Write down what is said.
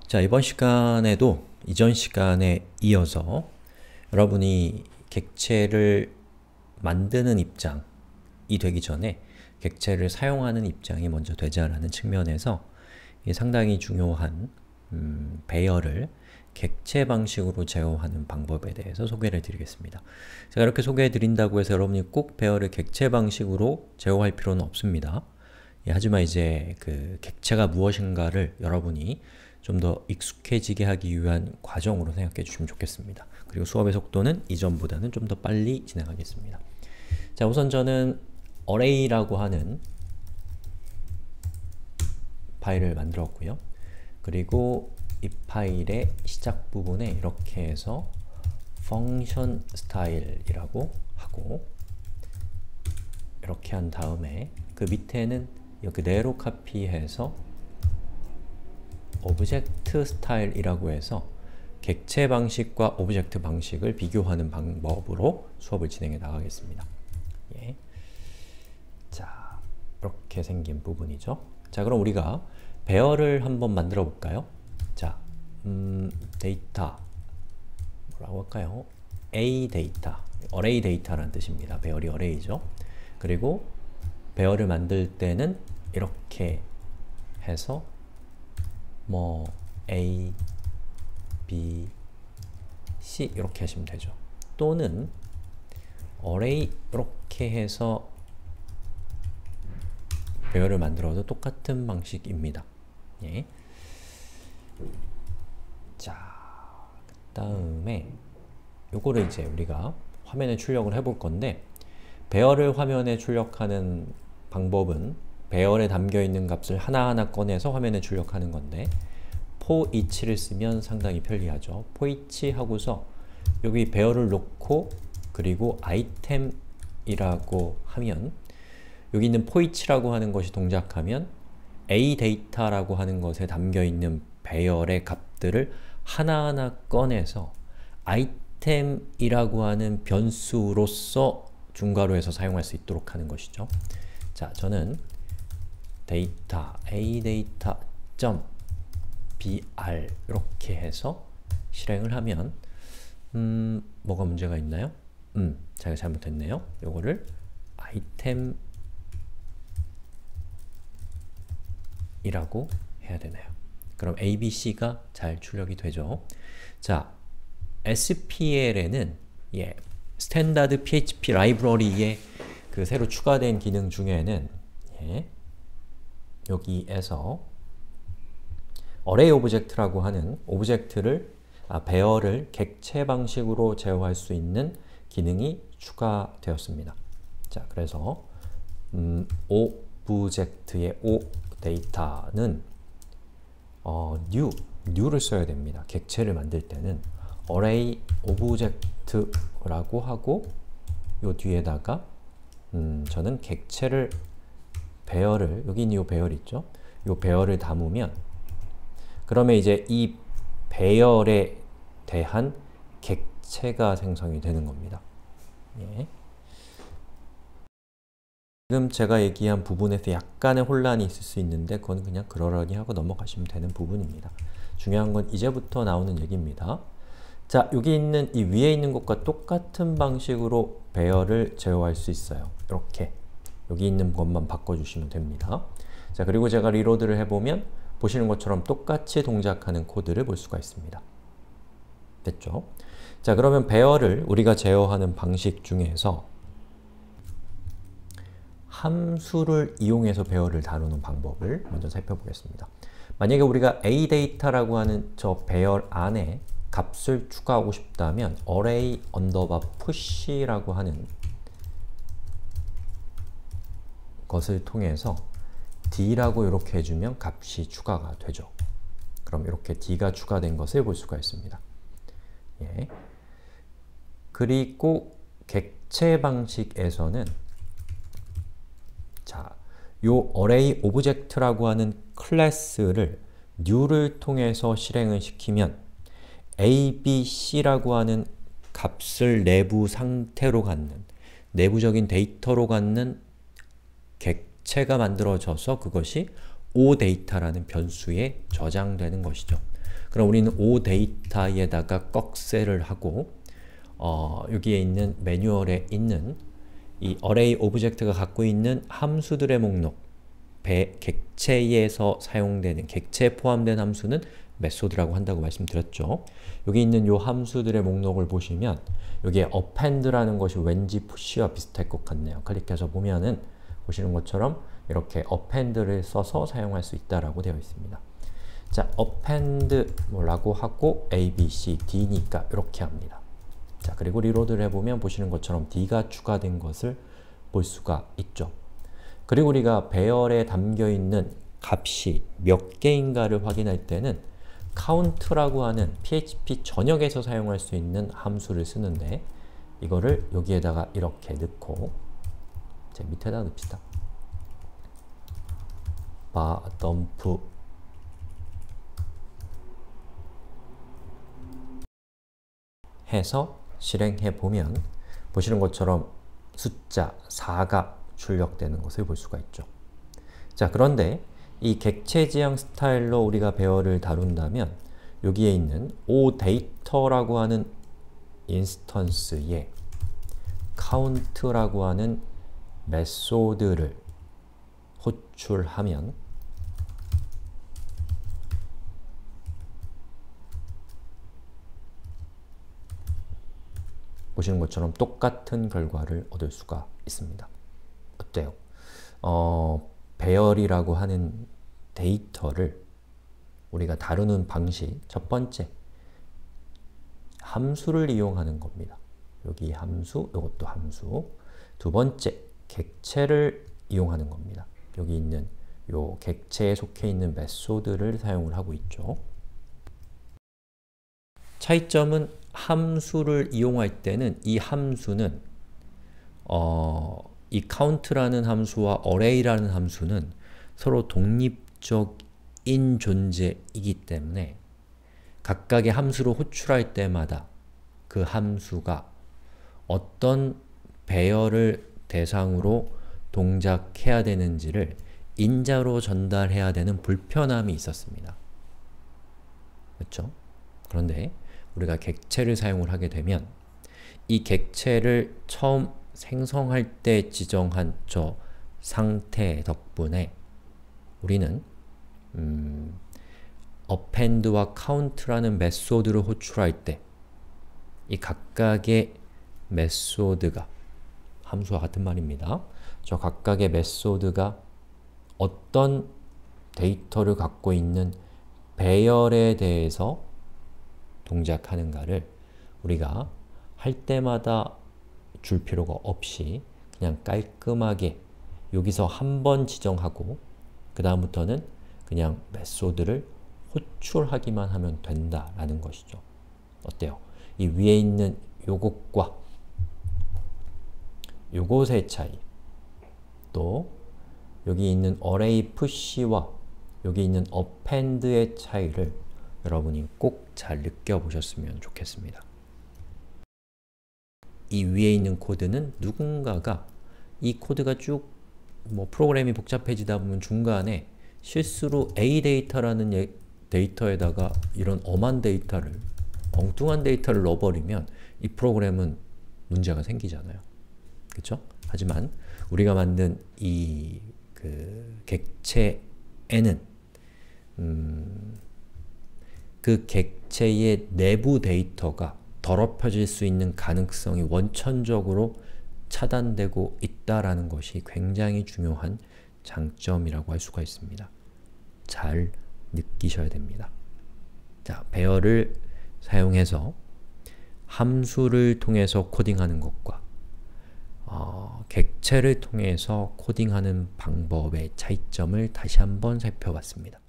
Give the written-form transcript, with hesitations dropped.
자, 이번 시간에도 이전 시간에 이어서 여러분이 객체를 만드는 입장이 되기 전에 객체를 사용하는 입장이 먼저 되자라는 측면에서 상당히 중요한 배열을 객체 방식으로 제어하는 방법에 대해서 소개를 드리겠습니다. 제가 이렇게 소개해 드린다고 해서 여러분이 꼭 배열을 객체 방식으로 제어할 필요는 없습니다. 하지만 이제 그 객체가 무엇인가를 여러분이 좀 더 익숙해지게 하기 위한 과정으로 생각해 주시면 좋겠습니다. 그리고 수업의 속도는 이전보다는 좀 더 빨리 진행하겠습니다. 자, 우선 저는 array라고 하는 파일을 만들었고요. 그리고 이 파일의 시작 부분에 이렇게 해서 function style이라고 하고 이렇게 한 다음에 그 밑에는 그대로 카피해서 오브젝트 스타일이라고 해서 객체 방식과 오브젝트 방식을 비교하는 방법으로 수업을 진행해 나가겠습니다. 예. 자, 이렇게 생긴 부분이죠. 자, 그럼 우리가 배열을 한번 만들어 볼까요? 자, 데이터 뭐라고 할까요? A 데이터, array 데이터라는 뜻입니다. 배열이 array죠. 그리고 배열을 만들 때는 이렇게 해서 뭐 A, B, C 이렇게 하시면 되죠. 또는 array 이렇게 해서 배열을 만들어도 똑같은 방식입니다. 예. 자, 그 다음에 요거를 이제 우리가 화면에 출력을 해볼 건데 배열을 화면에 출력하는 방법은 배열에 담겨있는 값을 하나하나 꺼내서 화면에 출력하는 건데 for each를 쓰면 상당히 편리하죠. for each 하고서 여기 배열을 놓고 그리고 item이라고 하면 여기 있는 for each라고 하는 것이 동작하면 a 데이터라고 하는 것에 담겨있는 배열의 값들을 하나하나 꺼내서 item이라고 하는 변수로서 중괄호 해서 사용할 수 있도록 하는 것이죠. 자, 저는 데이터 adata.br 이렇게 해서 실행을 하면 뭐가 문제가 있나요? 제가 잘못했네요. 요거를 item이라고 해야 되나요? 그럼 abc가 잘 출력이 되죠. 자, SPL에는 스탠다드 PHP 라이브러리에 그 새로 추가된 기능 중에는 여기에서 array 오브젝트라고 하는 오브젝트를 배열을 객체 방식으로 제어할 수 있는 기능이 추가되었습니다. 자, 그래서 오브젝트의 o 데이터는 new를 써야 됩니다. 객체를 만들 때는 array 오브젝트라고 하고 요 뒤에다가 저는 객체를 배열을 여기 있는 이 배열 있죠? 이 배열을 담으면 그러면 이제 이 배열에 대한 객체가 생성이 되는 겁니다. 예. 지금 제가 얘기한 부분에서 약간의 혼란이 있을 수 있는데 그건 그냥 그러려니 하고 넘어가시면 되는 부분입니다. 중요한 건 이제부터 나오는 얘기입니다. 자, 여기 있는 이 위에 있는 것과 똑같은 방식으로 배열을 제어할 수 있어요. 이렇게 여기 있는 것만 바꿔주시면 됩니다. 자, 그리고 제가 리로드를 해보면 보시는 것처럼 똑같이 동작하는 코드를 볼 수가 있습니다. 됐죠? 자, 그러면 배열을 우리가 제어하는 방식 중에서 함수를 이용해서 배열을 다루는 방법을 먼저 살펴보겠습니다. 만약에 우리가 aData라고 하는 저 배열 안에 값을 추가하고 싶다면 array push라고 하는 것을 통해서 d라고 이렇게 해주면 값이 추가가 되죠. 그럼 이렇게 d가 추가된 것을 볼 수가 있습니다. 예. 그리고 객체 방식에서는 자, 요 array 오브젝트라고 하는 클래스를 new를 통해서 실행을 시키면 abc라고 하는 값을 내부 상태로 갖는 내부적인 데이터로 갖는 객체가 만들어져서 그것이 oData라는 변수에 저장되는 것이죠. 그럼 우리는 OData에다가 꺽쇠를 하고 여기에 있는 매뉴얼에 있는 이 array 오브젝트가 갖고 있는 함수들의 목록, 객체에서 사용되는, 객체에 포함된 함수는 메소드라고 한다고 말씀드렸죠. 여기 있는 이 함수들의 목록을 보시면 여기에 append라는 것이 왠지 push와 비슷할 것 같네요. 클릭해서 보면은 보시는 것처럼 이렇게 append를 써서 사용할 수 있다라고 되어 있습니다. 자, append 뭐라고 하고 a, b, c, d니까 이렇게 합니다. 자, 그리고 리로드를 해보면 보시는 것처럼 d가 추가된 것을 볼 수가 있죠. 그리고 우리가 배열에 담겨있는 값이 몇 개인가를 확인할 때는 count라고 하는 PHP 전역에서 사용할 수 있는 함수를 쓰는데 이거를 여기에다가 이렇게 넣고 제 밑에다 넣읍시다. dump 해서 실행해 보면 보시는 것처럼 숫자 4가 출력되는 것을 볼 수가 있죠. 자, 그런데 이 객체 지향 스타일로 우리가 배열을 다룬다면 여기에 있는 OData라고 하는 인스턴스에 count라고 하는 메소드를 호출하면 보시는 것처럼 똑같은 결과를 얻을 수가 있습니다. 어때요? 배열이라고 하는 데이터를 우리가 다루는 방식, 첫 번째, 함수를 이용하는 겁니다. 여기 함수, 이것도 함수. 두 번째, 객체를 이용하는 겁니다. 여기 있는 요 객체에 속해 있는 메소드를 사용을 하고 있죠. 차이점은 함수를 이용할 때는 이 함수는 이 count라는 함수와 array라는 함수는 서로 독립적인 존재이기 때문에 각각의 함수를 호출할 때마다 그 함수가 어떤 배열을 대상으로 동작해야 되는지를 인자로 전달해야 되는 불편함이 있었습니다. 그렇죠? 그런데 우리가 객체를 사용을 하게 되면 이 객체를 처음 생성할 때 지정한 저 상태 덕분에 우리는 append와 count라는 메소드를 호출할 때 이 각각의 메소드가 함수와 같은 말입니다. 저 각각의 메소드가 어떤 데이터를 갖고 있는 배열에 대해서 동작하는가를 우리가 할 때마다 줄 필요가 없이 그냥 깔끔하게 여기서 한 번 지정하고 그 다음부터는 그냥 메소드를 호출하기만 하면 된다라는 것이죠. 어때요? 이 위에 있는 요것과 요것의 차이, 또 여기 있는 array push와 여기 있는 append의 차이를 여러분이 꼭 잘 느껴보셨으면 좋겠습니다. 이 위에 있는 코드는 누군가가 이 코드가 쭉 프로그램이 복잡해지다 보면 중간에 실수로 A 데이터라는 데이터에다가 이런 엄한 데이터를, 엉뚱한 데이터를 넣어버리면 이 프로그램은 문제가 생기잖아요. 그쵸? 하지만 우리가 만든 이 객체에는 그 객체의 내부 데이터가 더럽혀질 수 있는 가능성이 원천적으로 차단되고 있다라는 것이 굉장히 중요한 장점이라고 할 수가 있습니다. 잘 느끼셔야 됩니다. 자, 배열을 사용해서 함수를 통해서 코딩하는 것과 객체를 통해서 코딩하는 방법의 차이점을 다시 한번 살펴봤습니다.